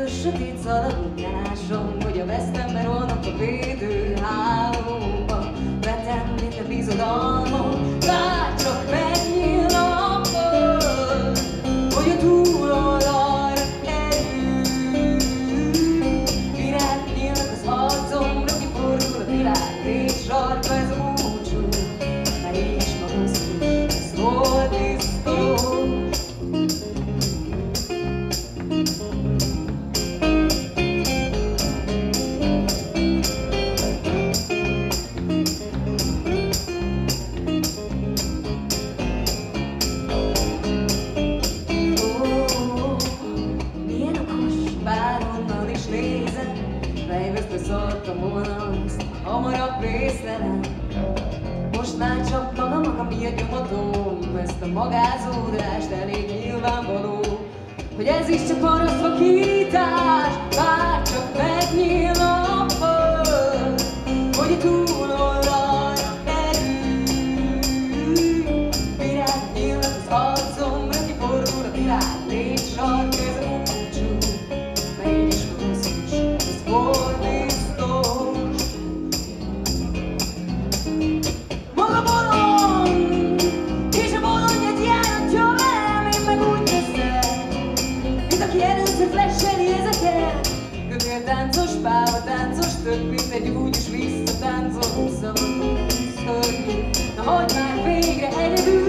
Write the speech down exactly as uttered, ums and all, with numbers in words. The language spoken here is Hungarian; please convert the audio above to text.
sötét szaladgálásom, hogy a vesztembe rohanok a védőhálóba. Vetem, mint a bizodalmam, bár csak megnyílna a föld, hogy a túloldalra kerül. Virág nyílnak az arcomra, kifordul a világ rét sarka, ez a búcsú, már én is magasztos, ez volt biztos. Fejvesztve szartam volna azt hamarabb részlelem. Most már csak maga maga miatt nyomatom ezt a magázódást, elég nyilvánvaló, hogy ez is csak paraszt vakítás. Bár csak megnyílna a föld, hogy a túloldalra kerül. Virág nyílnak az arcomra, kifordul a világ rét sark, ez a búcsú, mert én is magasztos, ez volt biztos. Maga bolond, és a bolondját járatja velem, én meg úgy teszem, mint aki először flasheli ezeket. Kötéltáncos, pávatáncos, több mint egy úgyis visszatáncol, szabadul szörnyű. Na hagyd már végre egyedül